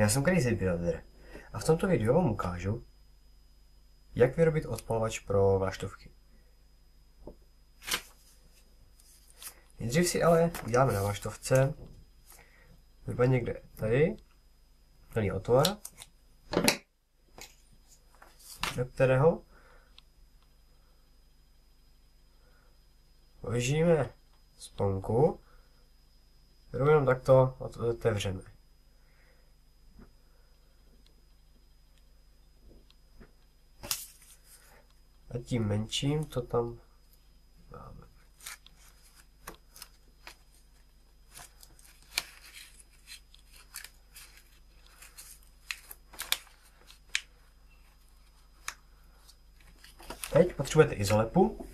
Já jsem Crazy Builder a v tomto videu vám ukážu, jak vyrobit odpalovač pro vlaštovky. Nejdřív si ale uděláme na vlaštovce zhruba někde tady plný otvor, do kterého vložíme sponku, kterou jenom takto otevřeme. A tím menším to tam dáme. Teď potřebujete izolepu.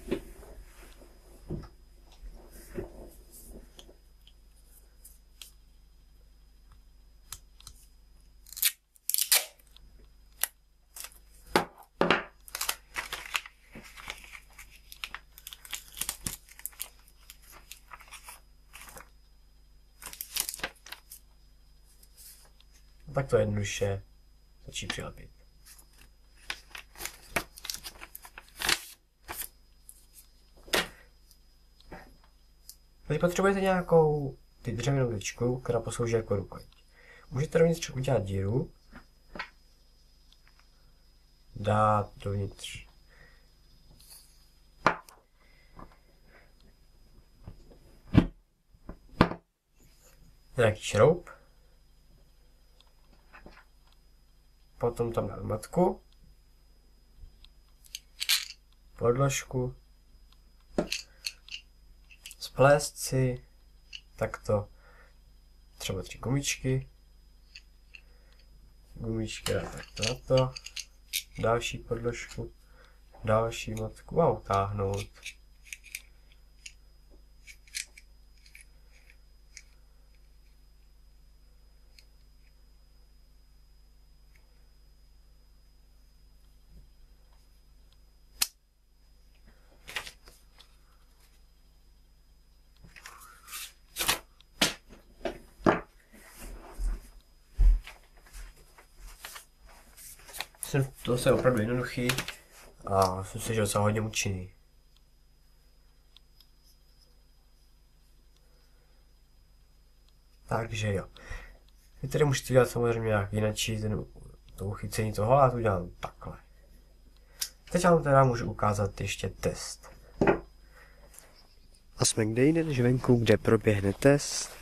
Tak to jednoduše stačí přilepit. Teď potřebujete nějakou dřevěnou tyčku, která poslouží jako rukojeť. Můžete dovnitř udělat díru, dát dovnitř nějaký šroub, potom tam dát matku, podložku, splést si takto třeba 3 gumičky, dát takto na to, další podložku, další matku a utáhnout. To je opravdu jednoduchý a myslím si, že docela hodně účinný. Takže jo. Vy tedy můžete dělat samozřejmě nějak jinačí to uchycení toho, ale já to udělám takhle. Teď vám teda můžu ukázat ještě test. A jsme kde jinde než venku, kde proběhne test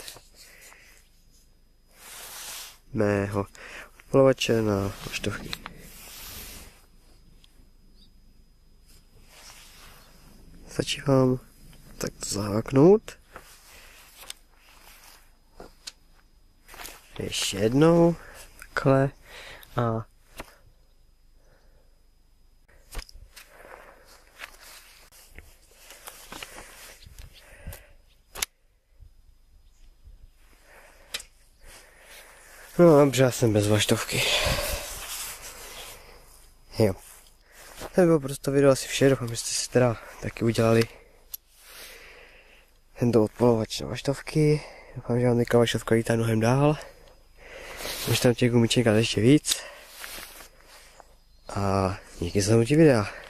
mého odpalovače na vlaštovky. Stačí vám takto zaháknout. Ještě jednou, takhle a no dobře, já jsem bez vlaštovky. Jo. To bylo prostě video asi vše, doufám, že jste si teda taky udělali tento odpalovač na vlaštovky. Doufám, že vám teďka vlaštovka lítá mnohem dál. Můžete tam těch gumiček dát ještě víc. A díky za hlednutí videa.